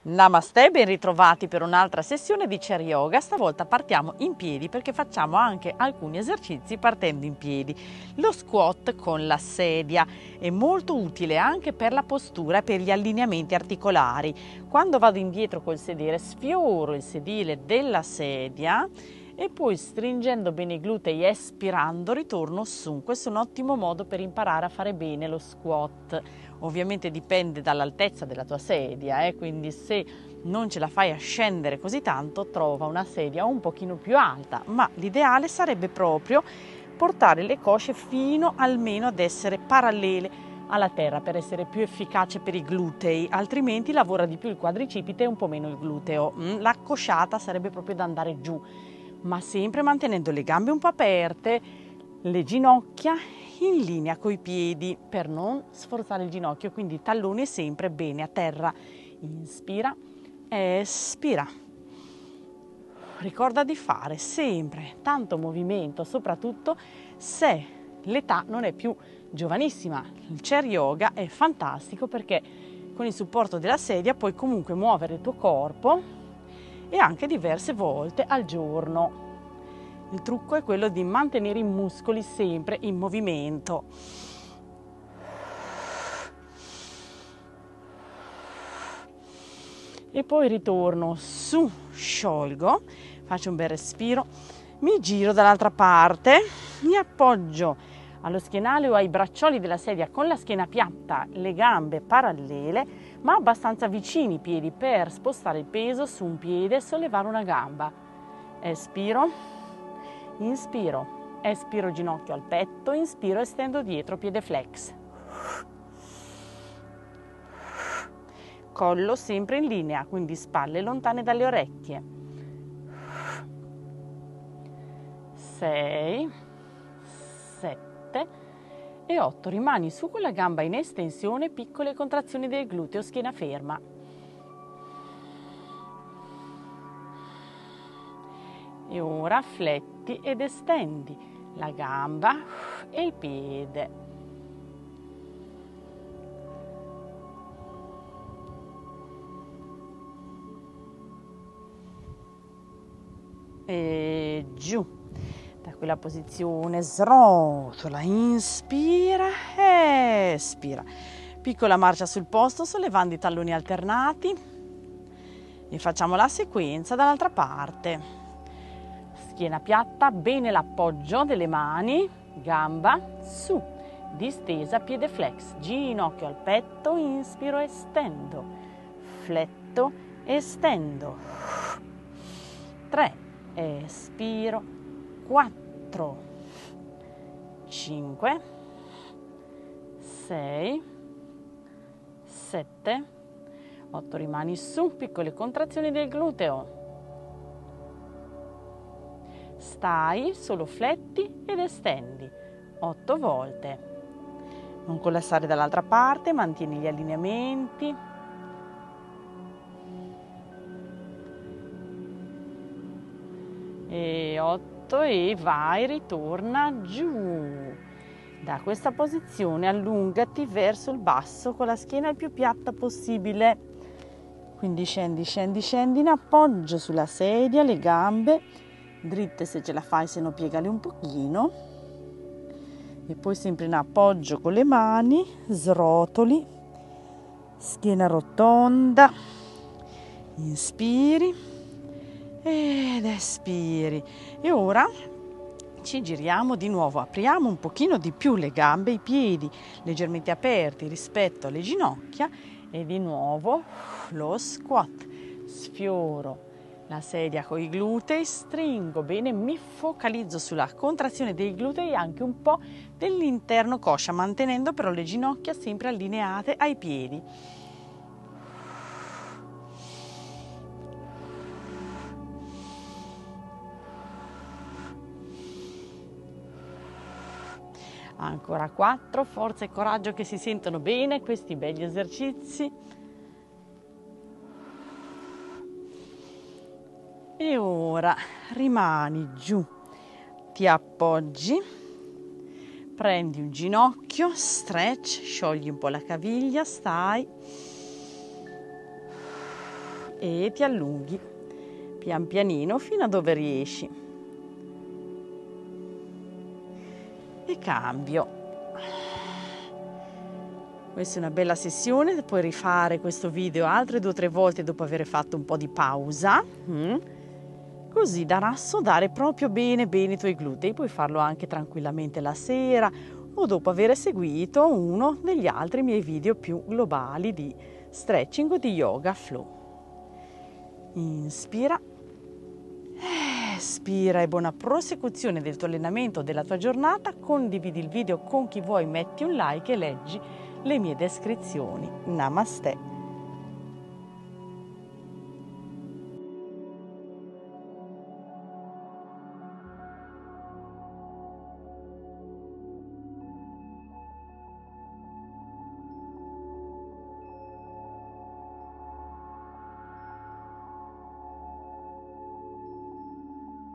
Namaste, ben ritrovati per un'altra sessione di Chair Yoga. Stavolta partiamo in piedi perché facciamo anche alcuni esercizi partendo in piedi. Lo squat con la sedia è molto utile anche per la postura e per gli allineamenti articolari. Quando vado indietro col sedere sfioro il sedile della sedia e poi stringendo bene i glutei e espirando ritorno su. Questo è un ottimo modo per imparare a fare bene lo squat. Ovviamente dipende dall'altezza della tua sedia, quindi se non ce la fai a scendere così tanto, trova una sedia un pochino più alta, ma l'ideale sarebbe proprio portare le cosce fino almeno ad essere parallele alla terra per essere più efficace per i glutei, altrimenti lavora di più il quadricipite e un po' meno il gluteo. La cosciata sarebbe proprio da andare giù, ma sempre mantenendo le gambe un po' aperte, le ginocchia in linea coi piedi per non sforzare il ginocchio, quindi tallone sempre bene a terra. Inspira, espira. Ricorda di fare sempre tanto movimento, soprattutto se l'età non è più giovanissima. Il Chair Yoga è fantastico perché con il supporto della sedia puoi comunque muovere il tuo corpo e anche diverse volte al giorno. Il trucco è quello di mantenere i muscoli sempre in movimento. E poi ritorno su, sciolgo, faccio un bel respiro, mi giro dall'altra parte, mi appoggio allo schienale o ai braccioli della sedia con la schiena piatta, le gambe parallele, ma abbastanza vicini i piedi per spostare il peso su un piede e sollevare una gamba. Espiro. Inspiro, espiro ginocchio al petto, inspiro, estendo dietro, piede flex. Collo sempre in linea, quindi spalle lontane dalle orecchie. 6, 7 e 8. Rimani su con la gamba in estensione, piccole contrazioni del gluteo, schiena ferma. E ora fletti ed estendi la gamba e il piede. E giù. Da quella posizione srotola, inspira, espira. Piccola marcia sul posto sollevando i talloni alternati e facciamo la sequenza dall'altra parte. Schiena piatta, bene l'appoggio delle mani, gamba su, distesa, piede flex, ginocchio al petto, inspiro, estendo, fletto, estendo, 3, espiro, 4, 5, 6, 7, 8, rimani su, piccole contrazioni del gluteo. Stai, solo fletti ed estendi 8 volte. Non collassare dall'altra parte, mantieni gli allineamenti. E 8 e vai, ritorna giù. Da questa posizione allungati verso il basso con la schiena il più piatta possibile. Quindi scendi, scendi, scendi in appoggio sulla sedia, le gambe dritte se ce la fai, se no piegale un pochino e poi sempre in appoggio con le mani, srotoli, schiena rotonda, inspiri ed espiri. E ora ci giriamo di nuovo, apriamo un pochino di più le gambe, i piedi leggermente aperti rispetto alle ginocchia e di nuovo lo squat. Sfioro la sedia con i glutei, stringo bene, mi focalizzo sulla contrazione dei glutei e anche un po' dell'interno coscia, mantenendo però le ginocchia sempre allineate ai piedi. Ancora 4, forza e coraggio che si sentono bene questi begli esercizi. E ora rimani giù, ti appoggi, prendi un ginocchio, stretch, sciogli un po' la caviglia, stai e ti allunghi pian pianino fino a dove riesci. E cambio. Questa è una bella sessione, puoi rifare questo video altre 2 o 3 volte dopo aver fatto un po' di pausa, così da rassodare proprio bene i tuoi glutei. Puoi farlo anche tranquillamente la sera o dopo aver seguito uno degli altri miei video più globali di stretching o di yoga flow. Inspira, espira e buona prosecuzione del tuo allenamento, della tua giornata. Condividi il video con chi vuoi, metti un like e leggi le mie descrizioni. Namaste.